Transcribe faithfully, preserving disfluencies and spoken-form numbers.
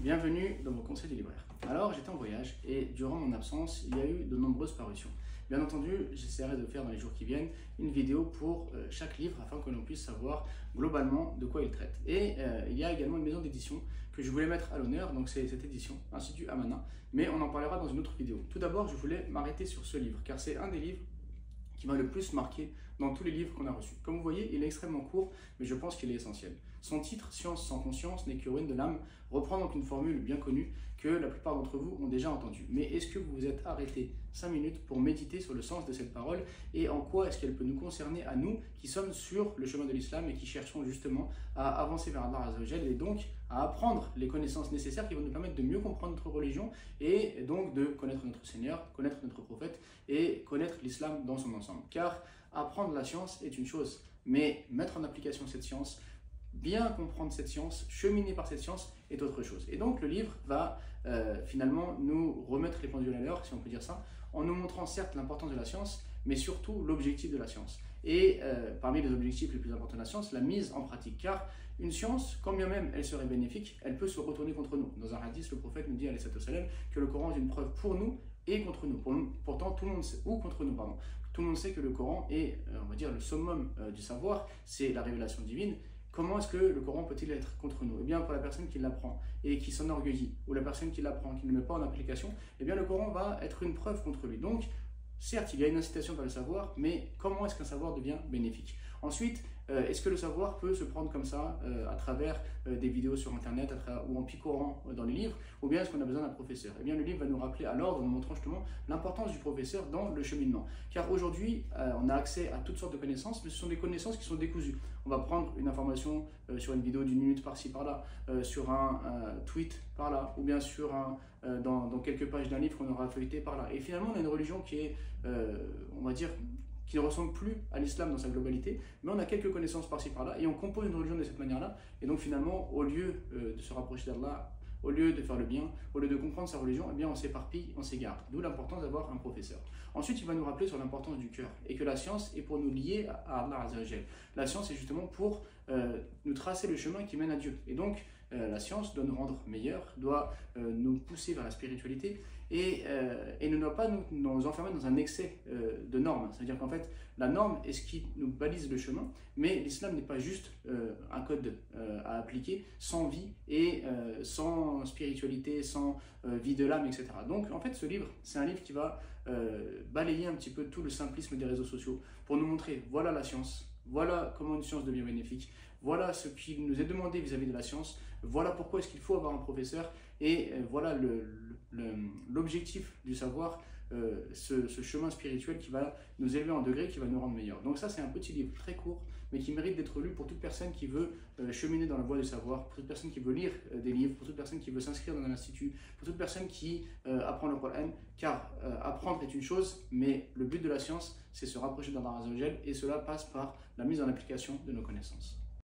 Bienvenue dans vos conseils du libraire. Alors j'étais en voyage et durant mon absence, il y a eu de nombreuses parutions. Bien entendu, j'essaierai de faire dans les jours qui viennent une vidéo pour euh, chaque livre afin que l'on puisse savoir globalement de quoi il traite. Et euh, il y a également une maison d'édition que je voulais mettre à l'honneur, donc c'est cette édition, Institut Amana, mais on en parlera dans une autre vidéo. Tout d'abord, je voulais m'arrêter sur ce livre car c'est un des livres qui m'a le plus marqué dans tous les livres qu'on a reçus. Comme vous voyez, il est extrêmement court, mais je pense qu'il est essentiel. Son titre, Science sans conscience n'est que ruine de l'âme, reprend donc une formule bien connue que la plupart d'entre vous ont déjà entendue. Mais est-ce que vous vous êtes arrêté cinq minutes pour méditer sur le sens de cette parole et en quoi est-ce qu'elle peut nous concerner à nous qui sommes sur le chemin de l'islam et qui cherchons justement à avancer vers Allah Azza wa Jal et donc à apprendre les connaissances nécessaires qui vont nous permettre de mieux comprendre notre religion et donc de connaître notre Seigneur, connaître notre prophète et connaître l'islam dans son ensemble. Car apprendre la science est une chose, mais mettre en application cette science, bien comprendre cette science, cheminer par cette science est autre chose. Et donc le livre va euh, finalement nous remettre les pendules à l'heure, si on peut dire ça, en nous montrant certes l'importance de la science, mais surtout l'objectif de la science. Et euh, parmi les objectifs les plus importants de la science, la mise en pratique. Car une science, quand bien même elle serait bénéfique, elle peut se retourner contre nous. Dans un hadith, le prophète nous dit alayhi salam, que le Coran est une preuve pour nous et contre nous. Pour nous pourtant, tout le monde sait, ou contre nous, pardon. Tout le monde sait que le Coran est, euh, on va dire, le summum euh, du savoir, c'est la révélation divine. Comment est-ce que le Coran peut-il être contre nous? Eh bien, pour la personne qui l'apprend et qui s'enorgueillit, ou la personne qui l'apprend, qui ne le met pas en application, eh bien, le Coran va être une preuve contre lui. Donc, certes, il y a une incitation vers le savoir, mais comment est-ce qu'un savoir devient bénéfique? Ensuite, euh, est-ce que le savoir peut se prendre comme ça, euh, à travers euh, des vidéos sur Internet, à travers, ou en picorant euh, dans les livres, ou bien est-ce qu'on a besoin d'un professeur? Eh bien, le livre va nous rappeler à l'ordre, en nous montrant justement l'importance du professeur dans le cheminement. Car aujourd'hui, euh, on a accès à toutes sortes de connaissances, mais ce sont des connaissances qui sont décousues. On va prendre une information euh, sur une vidéo d'une minute par-ci, par-là, euh, sur un euh, tweet par-là, ou bien sur un, euh, dans, dans quelques pages d'un livre qu'on aura feuilleté par-là. Et finalement, on a une religion qui est, euh, on va dire, qui ne ressemble plus à l'islam dans sa globalité, mais on a quelques connaissances par-ci par-là, et on compose une religion de cette manière-là, et donc finalement, au lieu euh, de se rapprocher d'Allah, au lieu de faire le bien, au lieu de comprendre sa religion, eh bien on s'éparpille, on s'égare. D'où l'importance d'avoir un professeur. Ensuite, il va nous rappeler sur l'importance du cœur, et que la science est pour nous lier à Allah Azza wa Jal. La science est justement pour euh, nous tracer le chemin qui mène à Dieu. Et donc, euh, la science doit nous rendre meilleurs, doit euh, nous pousser vers la spiritualité, et, euh, et ne doit pas nous, nous enfermer dans un excès euh, de normes. C'est-à-dire qu'en fait, la norme est ce qui nous balise le chemin, mais l'islam n'est pas juste euh, un code euh, à appliquer sans vie et euh, sans spiritualité, sans euh, vie de l'âme, et cetera. Donc en fait, ce livre, c'est un livre qui va euh, balayer un petit peu tout le simplisme des réseaux sociaux pour nous montrer, voilà la science, voilà comment une science devient bénéfique, voilà ce qui nous est demandé vis-à-vis de la science, voilà pourquoi est-ce qu'il faut avoir un professeur, et euh, voilà l'objectif du savoir, euh, ce, ce chemin spirituel qui va nous élever en degré, qui va nous rendre meilleurs. Donc ça, c'est un petit livre très court, mais qui mérite d'être lu pour toute personne qui veut euh, cheminer dans la voie du savoir, pour toute personne qui veut lire euh, des livres, pour toute personne qui veut s'inscrire dans un institut, pour toute personne qui euh, apprend le Coran, car euh, apprendre est une chose, mais le but de la science, c'est se rapprocher d'Allah Azza wa Jal, et cela passe par la mise en application de nos connaissances.